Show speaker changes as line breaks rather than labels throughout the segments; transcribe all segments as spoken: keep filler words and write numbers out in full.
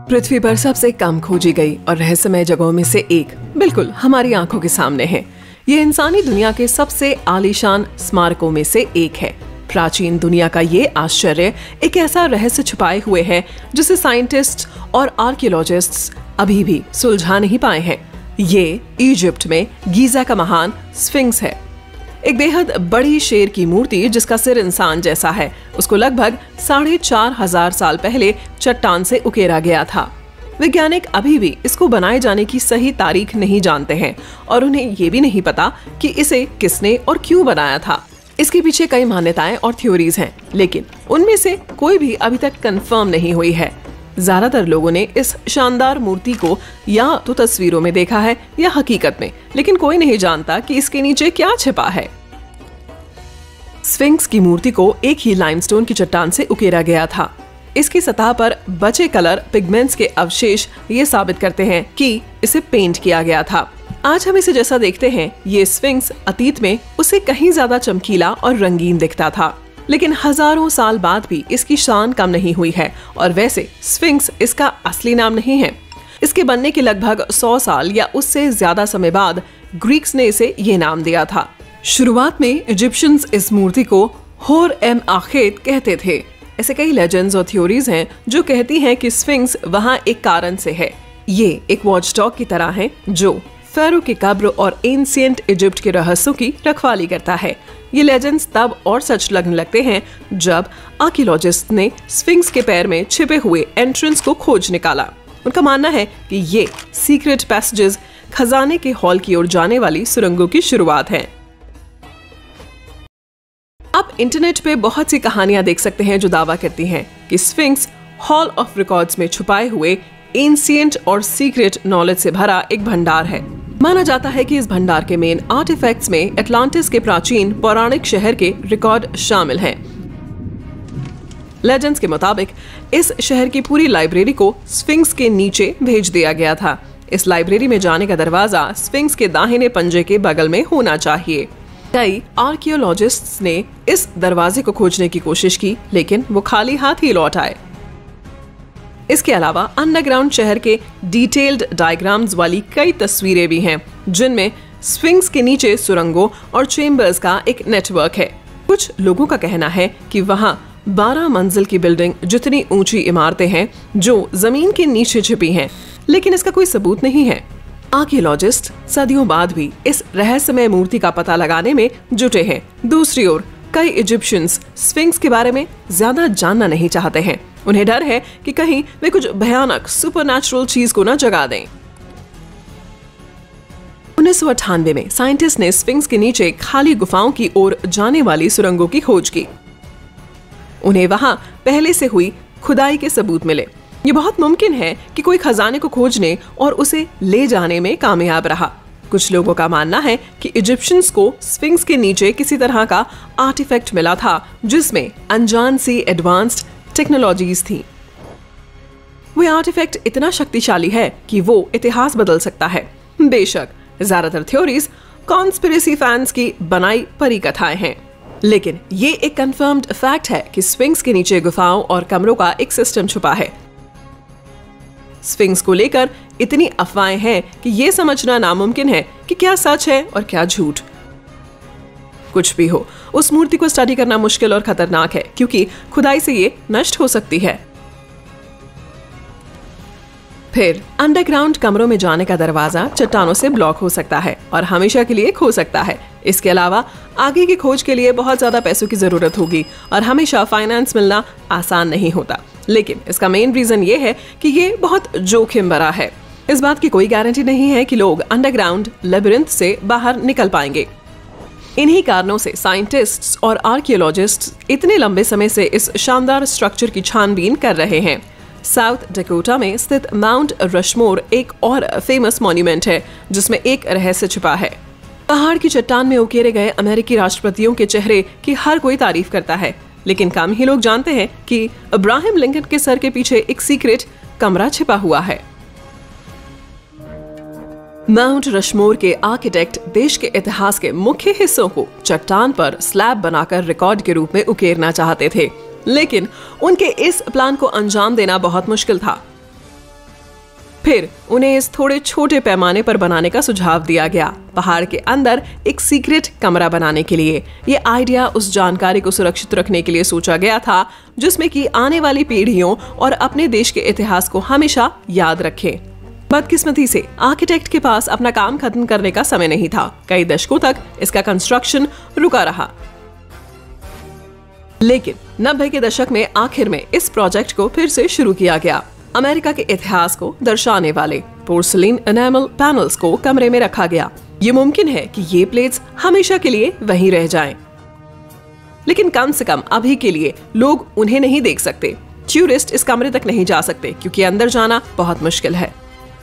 पृथ्वी पर सबसे कम खोजी गई और रहस्यमय जगहों में से एक बिल्कुल हमारी आंखों के सामने है। ये इंसानी दुनिया के सबसे आलीशान स्मारकों में से एक है। प्राचीन दुनिया का ये आश्चर्य एक ऐसा रहस्य छुपाए हुए है जिसे साइंटिस्ट और आर्कियोलॉजिस्ट्स अभी भी सुलझा नहीं पाए हैं। ये इजिप्ट में गीजा का महान स्फिंक्स है, एक बेहद बड़ी शेर की मूर्ति जिसका सिर इंसान जैसा है। उसको लगभग साढ़े चार हजार साल पहले चट्टान से उकेरा गया था। वैज्ञानिक अभी भी इसको बनाए जाने की सही तारीख नहीं जानते हैं और उन्हें ये भी नहीं पता कि इसे किसने और क्यों बनाया था। इसके पीछे कई मान्यताएं और थ्योरीज हैं, लेकिन उनमें से कोई भी अभी तक कंफर्म नहीं हुई है। ज्यादातर लोगों ने इस शानदार मूर्ति को या तो तस्वीरों में देखा है या हकीकत में, लेकिन कोई नहीं जानता कि इसके नीचे क्या छिपा है। स्फिंक्स की मूर्ति को एक ही लाइमस्टोन की चट्टान से उकेरा गया था। इसकी सतह पर बचे कलर पिगमेंट्स के अवशेष ये साबित करते हैं कि इसे पेंट किया गया था। आज हम इसे जैसा देखते हैं, ये स्फिंक्स अतीत में उसे कहीं ज्यादा चमकीला और रंगीन दिखता था, लेकिन हजारों साल बाद भी इसकी शान कम नहीं हुई है। और वैसे स्फिंक्स इसका असली नाम नहीं है। इसके बनने के लगभग सौ साल या उससे ज्यादा समय बाद ग्रीक्स ने इसे ये नाम दिया था। शुरुआत में इजिप्शियंस इस मूर्ति को होर एम आखेत कहते थे। ऐसे कई लेजेंड्स और थ्योरीज हैं जो कहती हैं कि स्फिंक्स वहाँ एक कारण से है। ये एक वॉचडॉग की तरह है जो फेरो के कब्र और एंशिएंट इजिप्ट के रहस्यों की रखवाली करता है। ये लेजेंड्स तब और सच लगने लगते हैं जब आर्कियोलॉजिस्ट ने स्फिंक्स के पैर में छिपे हुए एंट्रेंस को खोज निकाला। उनका मानना है कि ये सीक्रेट पैसेजेस खजाने के हॉल की ओर जाने वाली सुरंगों की शुरुआत है। आप इंटरनेट पे बहुत सी कहानियां देख सकते हैं जो दावा करती हैं कि स्फिंक्स हॉल ऑफ रिकॉर्ड्स में छुपाए हुए एंशिएंट और सीक्रेट नॉलेज से भरा एक भंडार है। माना जाता है कि इस भंडार के मेन आर्टिफैक्ट्स में एटलांटिस के प्राचीन पौराणिक शहर के रिकॉर्ड शामिल हैं। लेजेंड्स के मुताबिक इस शहर की पूरी लाइब्रेरी को स्फिंक्स के नीचे भेज दिया गया था। इस लाइब्रेरी में जाने का दरवाजा स्फिंक्स के दाहिने पंजे के बगल में होना चाहिए। कई आर्कियोलॉजिस्ट्स ने इस दरवाजे को खोजने की कोशिश की, लेकिन वो खाली हाथ ही लौट आए। इसके अलावा अंडरग्राउंड शहर के डिटेल्ड डायग्राम्स वाली कई तस्वीरें भी हैं, जिनमें स्फिंक्स के नीचे सुरंगों और चेम्बर्स का एक नेटवर्क है। कुछ लोगों का कहना है कि वहाँ बारह मंजिल की बिल्डिंग जितनी ऊंची इमारतें हैं जो जमीन के नीचे छिपी हैं, लेकिन इसका कोई सबूत नहीं है। आर्कियोलॉजिस्ट सदियों बाद भी इस रहस्यमय मूर्ति का पता लगाने में जुटे हैं। दूसरी ओर कई इजिप्शियंस स्फिंक्स के बारे में ज्यादा जानना नहीं चाहते हैं। उन्हें डर है कि कहीं वे कुछ भयानक सुपरनैचुरल चीज को न जगा दें। उन्नीस सौ अट्ठानवे में साइंटिस्ट ने स्फिंक्स के नीचे खाली गुफाओं की ओर जाने वाली सुरंगों की खोज की। उन्हें वहां पहले से हुई खुदाई के सबूत मिले। ये बहुत मुमकिन है कि कोई खजाने को खोजने और उसे ले जाने में कामयाब रहा। कुछ लोगों का मानना है कि इजिप्शियंस को स्फिंक्स के नीचे किसी तरह का आर्टिफैक्ट मिला था जिसमें अनजान सी एडवांस्ड टेक्नोलॉजीज थी। वो आर्टिफैक्ट इतना शक्तिशाली है कि वो इतिहास बदल सकता है। बेशक ज्यादातर थ्योरीज कॉन्स्पिरेसी फैंस की बनाई परी कथाएं हैं, लेकिन ये एक कंफर्म्ड फैक्ट है कि स्फिंक्स के नीचे गुफाओं और कमरों का एक सिस्टम छुपा है। स्फिंक्स को लेकर इतनी अफवाहें हैं कि यह समझना नामुमकिन है कि क्या सच है और क्या झूठ। कुछ भी हो, उस मूर्ति को स्टडी करना मुश्किल और खतरनाक है क्योंकि खुदाई से ये नष्ट हो सकती है। फिर अंडरग्राउंड कमरों में जाने का दरवाजा चट्टानों से ब्लॉक हो सकता है और हमेशा के लिए खो सकता है। इसके अलावा आगे की खोज के लिए बहुत ज्यादा पैसों की जरूरत होगी और हमेशा फाइनेंस मिलना आसान नहीं होता। लेकिन इसका मेन रीजन ये है कि ये बहुत जोखिम भरा है। इस बात की कोई गारंटी नहीं है कि लोग अंडरग्राउंड लेबिरिंथ से बाहर निकल पाएंगे। इन्हीं कारणों से साइंटिस्ट्स और आर्कियोलॉजिस्ट्स इतने लंबे समय से इस शानदार स्ट्रक्चर की छानबीन कर रहे हैं। साउथ डकोटा में स्थित माउंट रशमोर एक और फेमस मॉन्यूमेंट है जिसमें एक रहस्य छिपा है। पहाड़ की चट्टान में उकेरे गए अमेरिकी राष्ट्रपतियों के चेहरे की हर कोई तारीफ करता है, लेकिन कम ही लोग जानते हैं कि अब्राहम लिंकन के सर के पीछे एक सीक्रेट कमरा छिपा हुआ है। माउंट रशमोर के आर्किटेक्ट देश के इतिहास के मुख्य हिस्सों को चट्टान पर स्लैब बनाकर रिकॉर्ड के रूप में उकेरना चाहते थे, लेकिन उनके इस प्लान को अंजाम देना बहुत मुश्किल था। फिर उन्हें इस थोड़े छोटे पैमाने पर बनाने का सुझाव दिया गया, पहाड़ के अंदर एक सीक्रेट कमरा बनाने के लिए। ये आइडिया उस जानकारी को सुरक्षित रखने के लिए सोचा गया था जिसमें कि आने वाली पीढ़ियों और अपने देश के इतिहास को हमेशा याद रखें। बदकिस्मती से आर्किटेक्ट के पास अपना काम खत्म करने का समय नहीं था। कई दशकों तक इसका कंस्ट्रक्शन रुका रहा, लेकिन नब्बे के दशक में आखिर में इस प्रोजेक्ट को फिर से शुरू किया गया। अमेरिका के इतिहास को दर्शाने वाले पोर्सिलीन एनामल पैनल्स को कमरे में रखा गया। ये मुमकिन है कि ये प्लेट्स हमेशा के लिए वहीं रह जाएं, लेकिन कम से कम अभी के लिए लोग उन्हें नहीं देख सकते। टूरिस्ट इस कमरे तक नहीं जा सकते क्योंकि अंदर जाना बहुत मुश्किल है।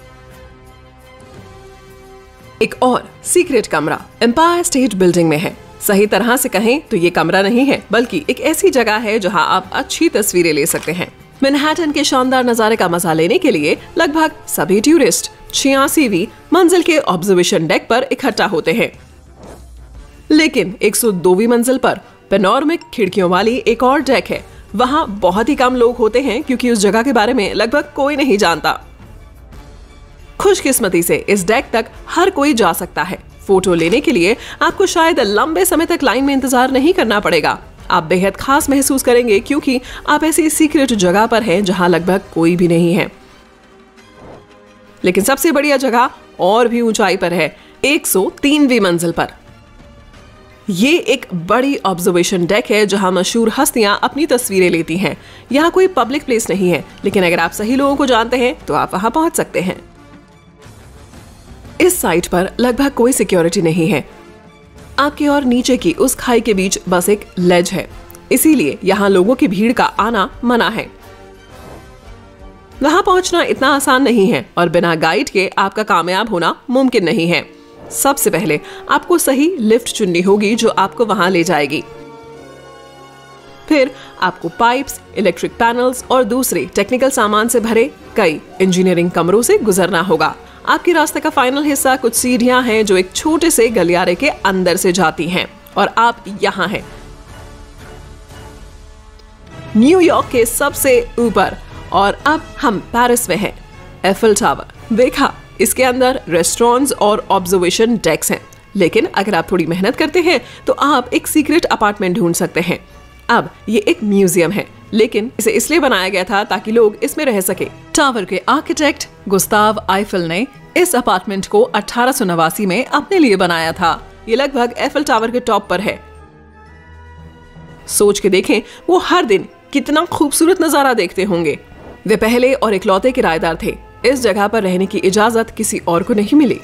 एक और सीक्रेट कमरा एम्पायर स्टेट बिल्डिंग में है। सही तरह से कहें तो ये कमरा नहीं है, बल्कि एक ऐसी जगह है जहां आप अच्छी तस्वीरें ले सकते हैं। मैनहट्टन के शानदार नजारे का मजा लेने के लिए लगभग सभी टूरिस्ट छियासीवीं मंजिल के ऑब्जर्वेशन डेक पर इकट्ठा होते हैं, लेकिन एक सौ दोवीं मंजिल पर पेनोरमिक खिड़कियों वाली एक और डेक है। वहां बहुत ही कम लोग होते हैं क्योंकि उस जगह के बारे में लगभग कोई नहीं जानता। खुशकिस्मती से इस डेक तक हर कोई जा सकता है। फोटो लेने के लिए आपको शायद लंबे समय तक लाइन में इंतजार नहीं करना पड़ेगा। आप बेहद खास महसूस करेंगे क्योंकि आप ऐसी सीक्रेट जगह पर हैं जहां लगभग कोई भी नहीं है। लेकिन सबसे बढ़िया जगह और भी ऊंचाई पर है, एक सौ तीनवीं मंजिल पर। ये एक बड़ी ऑब्जर्वेशन डेक है जहां मशहूर हस्तियां अपनी तस्वीरें लेती हैं। यहाँ कोई पब्लिक प्लेस नहीं है, लेकिन अगर आप सही लोगों को जानते हैं तो आप वहां पहुंच सकते हैं। इस साइट पर लगभग कोई सिक्योरिटी नहीं है। आपके और नीचे की उस खाई के बीच बस एक लेज है, इसीलिए यहाँ लोगों की भीड़ का आना मना है। वहां पहुंचना इतना आसान नहीं है और बिना गाइड के आपका कामयाब होना मुमकिन नहीं है। सबसे पहले आपको सही लिफ्ट चुननी होगी जो आपको वहां ले जाएगी। फिर आपको पाइप्स, इलेक्ट्रिक पैनल्स और दूसरे टेक्निकल सामान से भरे कई इंजीनियरिंग कमरों से गुजरना होगा। आपके रास्ते का फाइनल हिस्सा कुछ सीढ़ियां हैं जो एक छोटे से गलियारे के अंदर से जाती हैं और आप यहाँ हैं न्यूयॉर्क के सबसे ऊपर। और अब हम पेरिस में हैं, एफिल टावर। देखा, इसके अंदर रेस्टोरेंट्स और ऑब्जर्वेशन डेक्स हैं, लेकिन अगर आप थोड़ी मेहनत करते हैं तो आप एक सीक्रेट अपार्टमेंट ढूंढ सकते हैं। अब ये एक म्यूजियम है, लेकिन इसे इसलिए बनाया गया था ताकि लोग इसमें रह सके। टावर के आर्किटेक्ट गुस्ताव आइफल ने इस अपार्टमेंट को अठारह सौ नवासी में अपने लिए बनाया था। ये लगभग एफिल टावर के टॉप पर है। सोच के देखें, वो हर दिन कितना खूबसूरत नजारा देखते होंगे। वे पहले और इकलौते किराएदार थे। इस जगह पर रहने की इजाजत किसी और को नहीं मिली।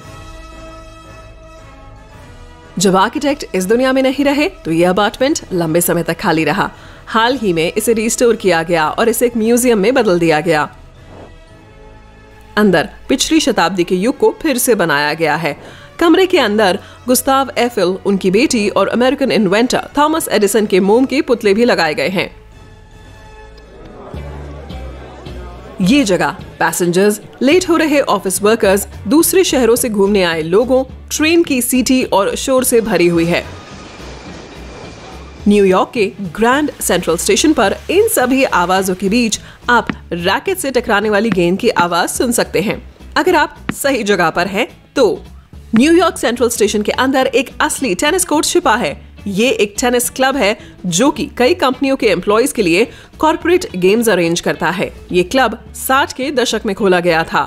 जब आर्किटेक्ट इस दुनिया में नहीं रहे तो यह अपार्टमेंट लंबे समय तक खाली रहा। हाल ही में इसे रिस्टोर किया गया और इसे एक म्यूजियम में बदल दिया गया। अंदर पिछली शताब्दी के युग को फिर से बनाया गया है। कमरे के अंदर गुस्ताव एफिल, उनकी बेटी और अमेरिकन इन्वेंटर थॉमस एडिसन के मोम के पुतले भी लगाए गए हैं। ये जगह पैसेंजर्स, लेट हो रहे ऑफिस वर्कर्स, दूसरे शहरों से घूमने आए लोगों, ट्रेन की सीटी और शोर से भरी हुई है। न्यूयॉर्क के ग्रैंड सेंट्रल स्टेशन पर इन सभी आवाजों के बीच आप रैकेट से टकराने वाली गेंद की आवाज सुन सकते हैं। अगर आप सही जगह पर हैं तो न्यूयॉर्क सेंट्रल स्टेशन के अंदर एक असली टेनिस कोर्ट छिपा है। ये एक टेनिस क्लब है जो कि कई कंपनियों के एम्प्लॉयज के लिए कॉर्पोरेट गेम्स अरेंज करता है। ये क्लब साठ के दशक में खोला गया था।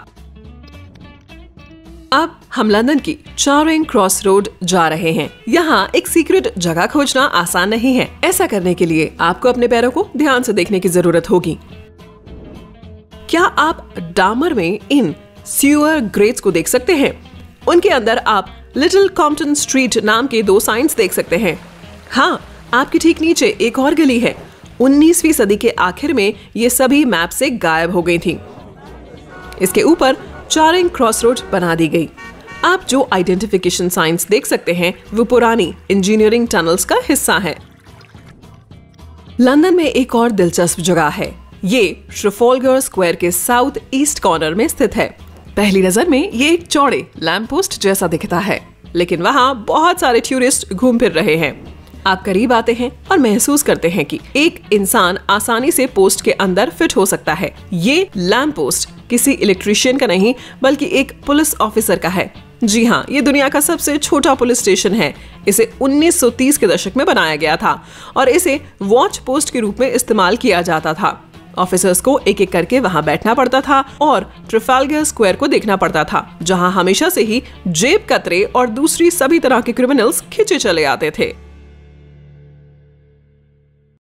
अब हम लंदन की चारिंग क्रॉस रोड जा रहे हैं। यहाँ एक सीक्रेट जगह खोजना आसान नहीं है। ऐसा करने के लिए आपको अपने पैरों को ध्यान से देखने की जरूरत होगी। क्या आप डामर में इन सीवर ग्रेट्स को देख सकते हैं? उनके अंदर आप लिटिल कॉम्पटन स्ट्रीट नाम के दो साइंस देख सकते हैं। हाँ, आपके ठीक नीचे एक और गली है। उन्नीसवीं सदी के आखिर में ये सभी मैप से गायब हो गई थी। इसके ऊपर चारिंग क्रॉस रोड बना दी गई। आप जो आइडेंटिफिकेशन साइंस देख सकते हैं वो पुरानी इंजीनियरिंग टनल्स का हिस्सा है। लंदन में एक और दिलचस्प जगह है। ये ट्रफाल्गर स्क्वायर के साउथ ईस्ट कॉर्नर में स्थित है। पहली नजर में ये एक चौड़े लैंप पोस्ट जैसा दिखता है, लेकिन वहाँ बहुत सारे टूरिस्ट घूम फिर रहे हैं। आप करीब आते हैं और महसूस करते हैं कि एक इंसान आसानी से पोस्ट के अंदर फिट हो सकता है। ये लैंप पोस्ट किसी इलेक्ट्रिशियन का नहीं बल्कि एक पुलिस ऑफिसर का है। जी हाँ, ये दुनिया का सबसे छोटा पुलिस स्टेशन है। इसे उन्नीस सौ तीस के दशक में बनाया गया था और इसे वॉच पोस्ट के रूप में इस्तेमाल किया जाता था। ऑफिसर्स को एक एक करके वहां बैठना पड़ता था और ट्रफाल्गर स्क्वायर को देखना पड़ता था, जहां हमेशा से ही जेब कतरे और दूसरी सभी तरह के क्रिमिनल्स खिंचे चले आते थे।